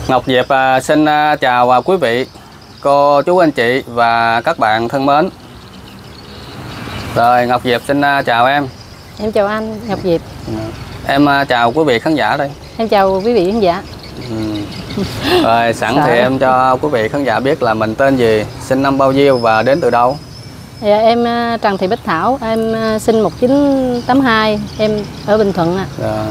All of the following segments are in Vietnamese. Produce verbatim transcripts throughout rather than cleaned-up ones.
Ngọc Diệp à, xin à, chào à, quý vị, cô, chú, anh chị và các bạn thân mến. Rồi Ngọc Diệp xin à, chào em. Em chào anh Ngọc Diệp. Em à, chào quý vị khán giả đây. Em chào quý vị khán giả. Ừ. Rồi sẵn thì em cho quý vị khán giả biết là mình tên gì, sinh năm bao nhiêu và đến từ đâu. Dạ, em Trần Thị Bích Thảo, em sinh một chín tám hai, em ở Bình Thuận ạ. Rồi.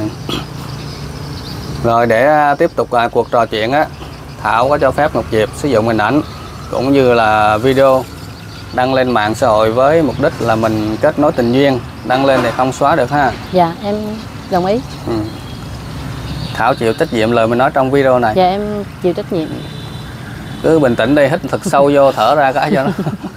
Rồi để tiếp tục à, cuộc trò chuyện á, Thảo có cho phép Ngọc Diệp sử dụng hình ảnh cũng như là video đăng lên mạng xã hội với mục đích là mình kết nối tình duyên, đăng lên thì không xóa được ha. Dạ em đồng ý. Ừ. Thảo chịu trách nhiệm lời mình nói trong video này. Dạ em chịu trách nhiệm. Cứ bình tĩnh đi, hít thật sâu vô, thở ra cái cho nó.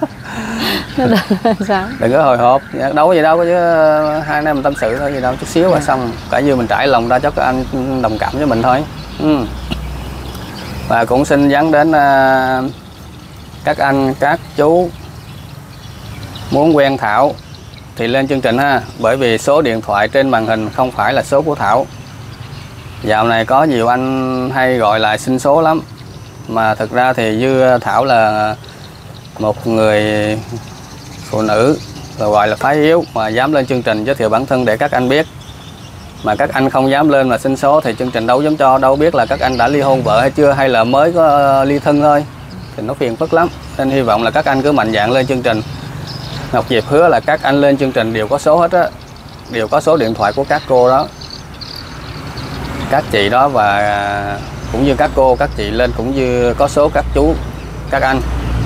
Sao? Đừng có hồi hộp, đâu có gì đâu, chứ hai anh em mình tâm sự thôi gì đâu, chút xíu là xong. Cả như mình trải lòng ra cho các anh đồng cảm với mình thôi. Ừ. Và cũng xin nhắn đến uh, các anh, các chú muốn quen Thảo thì lên chương trình ha, bởi vì số điện thoại trên màn hình không phải là số của Thảo. Dạo này có nhiều anh hay gọi lại xin số lắm, mà thực ra thì như Thảo là một người phụ nữ rồi gọi là phái yếu mà dám lên chương trình giới thiệu bản thân để các anh biết, mà các anh không dám lên mà xin số thì chương trình đâu dám cho, đâu biết là các anh đã ly hôn vợ hay chưa, hay là mới có ly thân thôi, thì nó phiền phức lắm. Nên hy vọng là các anh cứ mạnh dạn lên chương trình. Ngọc Diệp hứa là các anh lên chương trình đều có số hết á, đều có số điện thoại của các cô đó, các chị đó, và cũng như các cô, các chị lên cũng như có số các chú, các anh.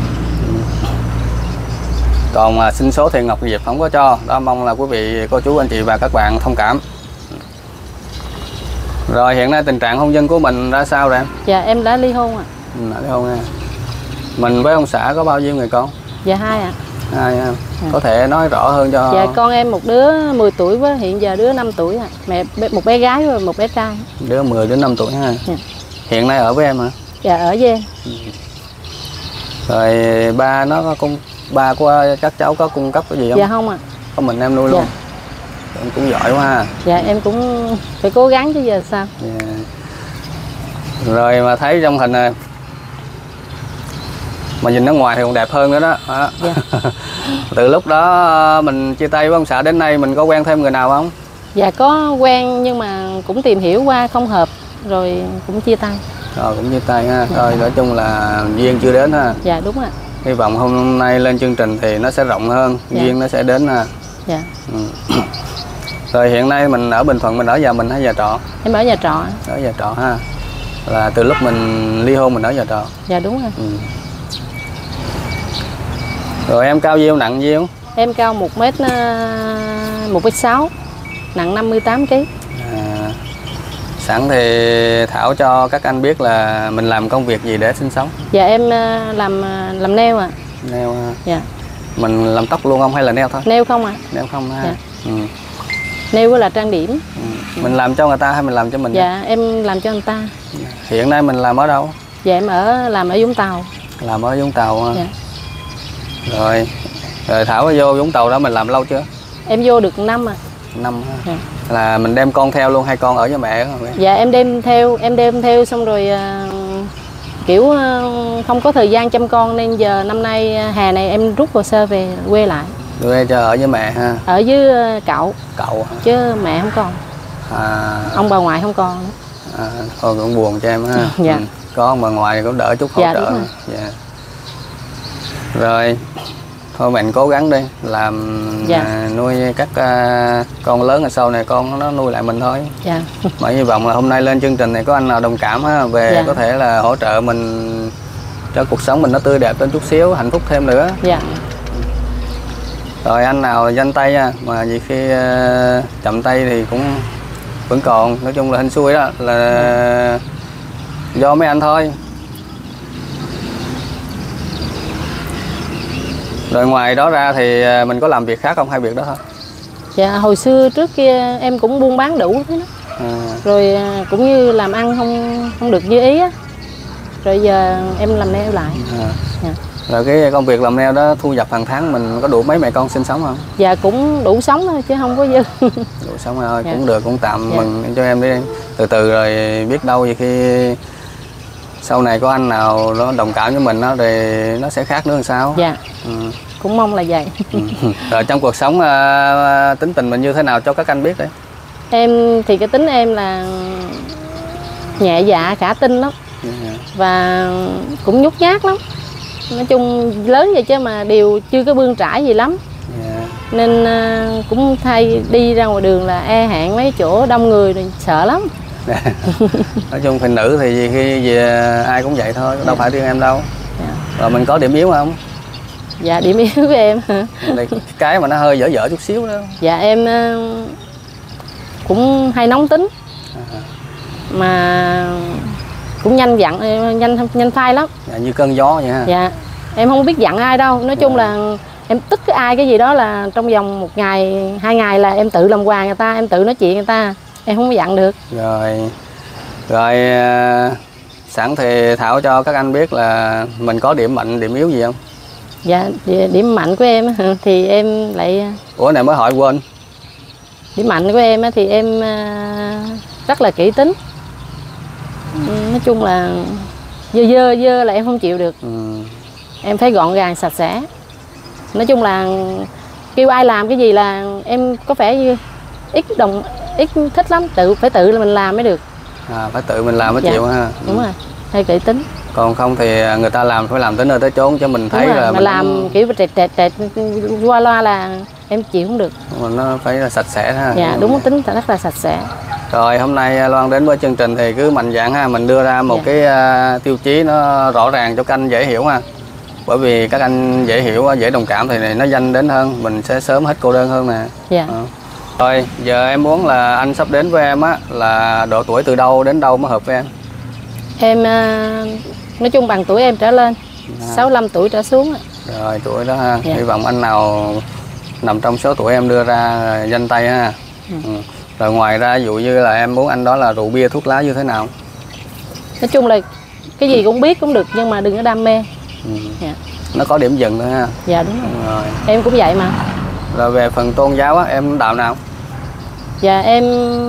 Còn mà xin số thì Ngọc Diệp không có cho. Đó, mong là quý vị, cô chú, anh chị và các bạn thông cảm. Rồi hiện nay tình trạng hôn nhân của mình ra sao rồi em? Dạ em đã ly hôn ạ. Ừ, đã ly hôn nha. Mình với ông xã có bao nhiêu người con? Dạ hai ạ. Hai ha. Dạ. Có thể nói rõ hơn cho. Dạ con em một đứa mười tuổi với hiện giờ đứa năm tuổi ạ. Mẹ một bé gái và một bé trai. Đứa mười đến năm tuổi ha. Dạ. Hiện nay ở với em hả? Dạ ở với em. Ừ. Rồi ba nó có cung ba của các cháu có cung cấp cái gì không? Dạ không ạ. Có mình em nuôi luôn. Dạ. Em cũng giỏi quá ha. Dạ em cũng phải cố gắng chứ giờ sao. Yeah. Rồi mà thấy trong hình này mà nhìn nó ngoài thì còn đẹp hơn nữa đó, đó. Yeah. Từ lúc đó mình chia tay với ông xã đến nay mình có quen thêm người nào không? Dạ có quen nhưng mà cũng tìm hiểu qua không hợp rồi cũng chia tay. Rồi cũng chia tay ha. Thôi nói chung là duyên chưa đến ha. Dạ đúng ạ. Hy vọng hôm nay lên chương trình thì nó sẽ rộng hơn, dạ. Duyên nó sẽ đến ha. Dạ. Ừ. Rồi hiện nay mình ở Bình Thuận, mình ở nhà mình hay nhà trọ? Em ở nhà trọ. Ở nhà trọ ha. Là từ lúc mình ly hôn mình ở nhà trọ. Dạ đúng rồi. Ừ. Rồi em cao nhiêu, nặng nhiêu? Em cao một mét một mét sáu, nặng năm mươi tám ki lô gam. À, sẵn thì Thảo cho các anh biết là mình làm công việc gì để sinh sống? Dạ em làm làm nail ạ. À. Nail ha. Dạ. Mình làm tóc luôn không hay là nail thôi? Nail không ạ. À. Nail không ha. Dạ. Ừ. Nail là trang điểm. Ừ. Mình làm cho người ta hay mình làm cho mình? Dạ em làm cho người ta. Hiện nay mình làm ở đâu? Dạ em ở làm ở Vũng Tàu. Làm ở Vũng Tàu ha. Dạ. Rồi, rồi Thảo vô Vũng Tàu đó mình làm lâu chưa? Em vô được năm à. Năm ha. Dạ. Là mình đem con theo luôn hay con ở với mẹ không? Dạ em đem theo, em đem theo xong rồi uh, kiểu uh, không có thời gian chăm con nên giờ năm nay uh, hè này em rút hồ sơ về quê lại. Quê cho ở với mẹ ha. Ở với uh, cậu. Cậu hả? Chứ mẹ không còn. À. Ông bà ngoại không còn. À, thôi cũng buồn cho em ha. Dạ. Ừ. Có ông bà ngoại cũng đỡ chút hỗ dạ, trợ. Đúng rồi. Dạ. Rồi thôi mình cố gắng đi làm. Dạ. À, nuôi các uh, con lớn ở sau này con nó nuôi lại mình thôi. Dạ. Mà hy vọng là hôm nay lên chương trình này có anh nào đồng cảm ha, về dạ. Có thể là hỗ trợ mình cho cuộc sống mình nó tươi đẹp lên chút xíu, hạnh phúc thêm nữa. Dạ. Rồi anh nào nhanh tay nha, mà vì khi uh, chậm tay thì cũng vẫn còn, nói chung là hên xui đó, là do mấy anh thôi. Rồi ngoài đó ra thì mình có làm việc khác không hay việc đó thôi? Dạ hồi xưa trước kia em cũng buôn bán đủ thế đó. À. Rồi cũng như làm ăn không không được như ý á. Rồi giờ em làm nail lại. À. Dạ. Rồi cái công việc làm nail đó thu nhập hàng tháng mình có đủ mấy mẹ con sinh sống không? Dạ cũng đủ sống thôi chứ không có dư. Đủ sống thôi, dạ. Cũng được, cũng tạm. Dạ. Mừng cho em đi, từ từ rồi biết đâu vậy khi sau này có anh nào nó đồng cảm với mình đó thì nó sẽ khác nữa làm sao. Dạ. Ừ. Cũng mong là vậy. Ừ. Rồi trong cuộc sống uh, tính tình mình như thế nào cho các anh biết đấy? Em thì cái tính em là nhẹ dạ cả tin lắm. Yeah. Và cũng nhút nhát lắm. Nói chung lớn vậy chứ mà đều chưa có bươn trải gì lắm. Yeah. Nên uh, cũng thay đi ra ngoài đường là e hẹn mấy chỗ đông người rồi sợ lắm. Nói chung phụ nữ thì khi về ai cũng vậy thôi, đâu yeah. phải riêng em đâu. Yeah. Rồi mình có điểm yếu không? Dạ điểm yếu của em hả? Cái mà nó hơi dở dở chút xíu đó. Dạ em uh, cũng hay nóng tính. À. Mà cũng nhanh giận, nhanh nhanh phai lắm. Dạ, như cơn gió vậy ha. Dạ. Em không biết giận ai đâu. Nói chung là em tức cái ai cái gì đó là trong vòng một ngày, hai ngày là em tự làm quà người ta, em tự nói chuyện người ta. Em không có giận được. Rồi. Rồi sẵn thì Thảo cho các anh biết là mình có điểm mạnh, điểm yếu gì không? Dạ, điểm mạnh của em thì em lại... Ủa này mới hỏi quên. Điểm mạnh của em thì em rất là kỹ tính. Nói chung là dơ dơ dơ là em không chịu được. Ừ. Em phải gọn gàng sạch sẽ. Nói chung là kêu ai làm cái gì là em có vẻ ít đồng ít thích lắm, tự phải tự là mình làm mới được. À, phải tự mình làm mới dạ. chịu ha. Đúng ừ. rồi, hay kỹ tính. Còn không thì người ta làm phải làm tới nơi tới chốn cho mình thấy là mà mình làm cũng... kiểu trệt trệt trệt qua loa là em chịu không được. Mà nó phải là sạch sẽ ha. Dạ đúng, ừ. tính rất là sạch sẽ. Rồi hôm nay Loan đến với chương trình thì cứ mạnh dạn ha, mình đưa ra một dạ. cái uh, tiêu chí nó rõ ràng cho các anh dễ hiểu ha. Bởi vì các anh dễ hiểu, dễ đồng cảm thì nó nhanh đến hơn, mình sẽ sớm hết cô đơn hơn nè. Dạ. À. Rồi giờ em muốn là anh sắp đến với em á là độ tuổi từ đâu đến đâu mới hợp với em? Em nói chung bằng tuổi em trở lên, à. sáu mươi lăm tuổi trở xuống. Rồi tuổi đó ha, dạ. Hy vọng anh nào nằm trong số tuổi em đưa ra danh tay ha. Ừ. Ừ. Rồi ngoài ra ví dụ như là em muốn anh đó là rượu bia thuốc lá như thế nào? Nói chung là cái gì cũng biết cũng được nhưng mà đừng có đam mê. Ừ. Dạ. Nó có điểm dừng thôi ha. Dạ đúng rồi. Rồi. Em cũng vậy mà. Rồi về phần tôn giáo á, em đạo nào? Dạ em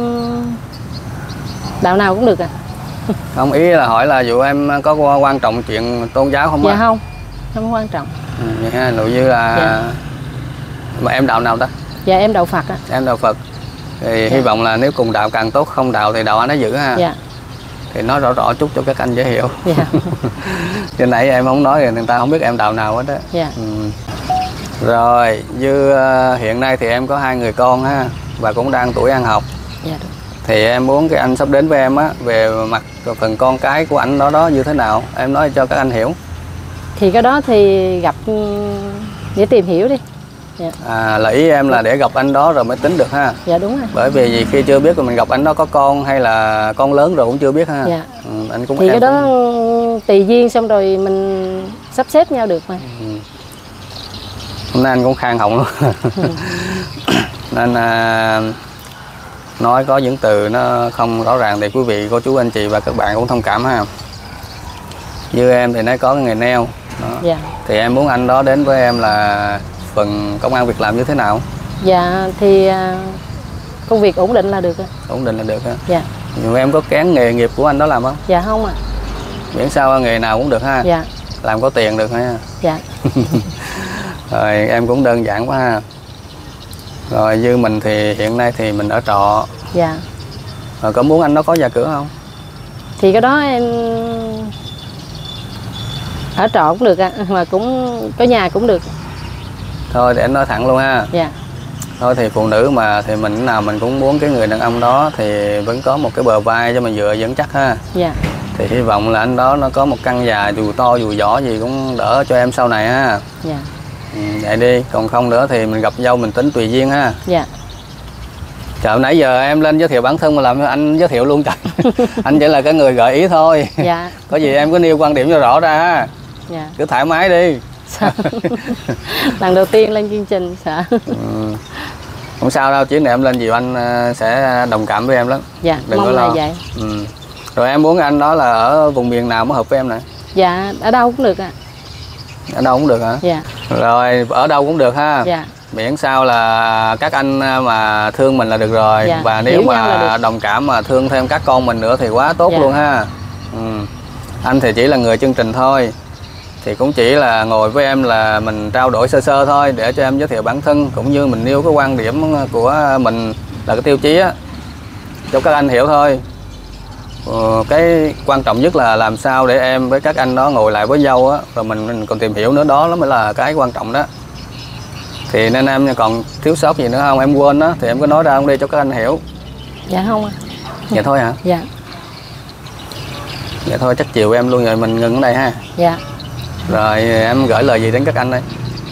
đạo nào cũng được à. Không, ý là hỏi là dụ em có quan trọng chuyện tôn giáo không? Dạ á? Không, không quan trọng. Ừ, vậy ha, nội như là dạ. Mà em đạo nào ta? Dạ em đạo Phật á. Em đạo Phật. Thì dạ. hy vọng là nếu cùng đạo càng tốt, không đạo thì đạo anh nó giữ ha. Dạ. Thì nói rõ rõ chút cho các anh dễ hiểu. Dạ. Trên nãy em không nói thì người ta không biết em đạo nào hết á. Dạ. Ừ. Rồi, như uh, hiện nay thì em có hai người con ha và cũng đang tuổi ăn học. Dạ đúng. Thì em muốn cái anh sắp đến với em á về mặt phần con cái của anh đó đó như thế nào, em nói cho các anh hiểu. Thì cái đó thì gặp để tìm hiểu đi. Dạ. À là ý em là để gặp anh đó rồi mới tính được ha. Dạ đúng rồi. Bởi vì gì khi chưa biết rồi mình gặp anh đó có con hay là con lớn rồi cũng chưa biết ha. Dạ. Ừ, anh cũng thì cái đó cũng... tùy duyên xong rồi mình sắp xếp nhau được mà. Ừ. Hôm nay anh cũng khang họng luôn. Ừ. Nên à, nói có những từ nó không rõ ràng thì quý vị cô chú anh chị và các bạn cũng thông cảm ha. Như em thì nó có cái nghề nail đó. Dạ. Thì em muốn anh đó đến với em là phần công ăn việc làm như thế nào? Dạ thì công việc ổn định là được. Ổn định là được ha. Dạ. Nhưng em có kén nghề nghiệp của anh đó làm không? Dạ không ạ. À. Miễn sao nghề nào cũng được ha. Dạ. Làm có tiền được ha. Dạ. Rồi em cũng đơn giản quá ha. Rồi như mình thì hiện nay thì mình ở trọ. Dạ. Rồi có muốn anh đó có nhà cửa không? Thì cái đó em ở trọ cũng được ạ, à. Mà cũng có nhà cũng được. Thôi để anh nói thẳng luôn ha. Dạ. Thôi thì phụ nữ mà thì mình nào mình cũng muốn cái người đàn ông đó thì vẫn có một cái bờ vai cho mình dựa vững chắc ha. Dạ. Thì hy vọng là anh đó nó có một căn nhà dù to dù nhỏ gì cũng đỡ cho em sau này ha. Dạ. Ừ, vậy đi, còn không nữa thì mình gặp dâu mình tính tùy duyên ha. Dạ. Trời nãy giờ em lên giới thiệu bản thân mà làm anh giới thiệu luôn trời. Anh chỉ là cái người gợi ý thôi. Dạ. Có gì em cứ nêu quan điểm cho rõ ra ha. Dạ. Cứ thoải mái đi. Lần đầu tiên lên chương trình sợ. Ừ. Không sao đâu, chuyến này em lên nhiều anh sẽ đồng cảm với em lắm. Dạ, đừng mong có lo. Là vậy. Ừ. Rồi em muốn anh đó là ở vùng miền nào mới hợp với em nè? Dạ, ở đâu cũng được ạ. À. Ở đâu cũng được hả? Dạ. Rồi ở đâu cũng được ha. Dạ. Miễn sao là các anh mà thương mình là được rồi. Dạ. Và nếu mà đồng cảm mà thương thêm các con mình nữa thì quá tốt dạ. luôn ha. Ừ. Anh thì chỉ là người chương trình thôi, thì cũng chỉ là ngồi với em là mình trao đổi sơ sơ thôi, để cho em giới thiệu bản thân cũng như mình nêu cái quan điểm của mình là cái tiêu chí á, cho các anh hiểu thôi. Ờ, cái quan trọng nhất là làm sao để em với các anh đó ngồi lại với nhau á, rồi mình, mình còn tìm hiểu nữa, đó nó mới là cái quan trọng đó. Thì nên em còn thiếu sót gì nữa không, em quên đó thì em cứ nói ra không đi cho các anh hiểu. Dạ không ạ. Vậy thôi hả? Dạ. Vậy thôi chắc chiều em luôn rồi, mình ngừng ở đây ha. Dạ. Rồi em gửi lời gì đến các anh đây?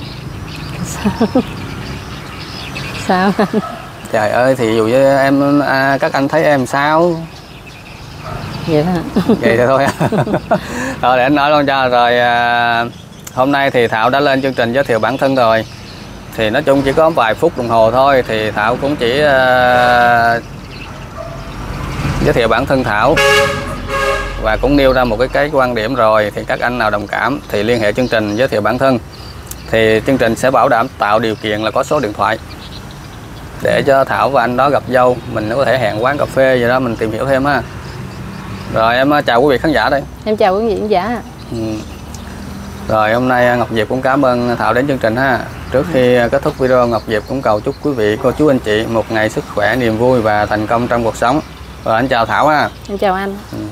Sao? Trời ơi, thì dù với em à, các anh thấy em sao? Vậy đó. Vậy thì thôi. Rồi để anh nói luôn cho. Rồi à, hôm nay thì Thảo đã lên chương trình giới thiệu bản thân rồi. Thì nói chung chỉ có vài phút đồng hồ thôi, thì Thảo cũng chỉ à, giới thiệu bản thân Thảo và cũng nêu ra một cái cái quan điểm rồi. Thì các anh nào đồng cảm thì liên hệ chương trình giới thiệu bản thân, thì chương trình sẽ bảo đảm tạo điều kiện là có số điện thoại để cho Thảo và anh đó gặp nhau, mình có thể hẹn quán cà phê gì đó mình tìm hiểu thêm ha. Rồi em chào quý vị khán giả đây. Em chào quý vị khán giả. Ừ. Rồi hôm nay Ngọc Diệp cũng cảm ơn Thảo đến chương trình ha. Trước khi kết thúc video, Ngọc Diệp cũng cầu chúc quý vị cô chú anh chị một ngày sức khỏe, niềm vui và thành công trong cuộc sống. Rồi anh chào Thảo ha. Em chào anh. Ừ.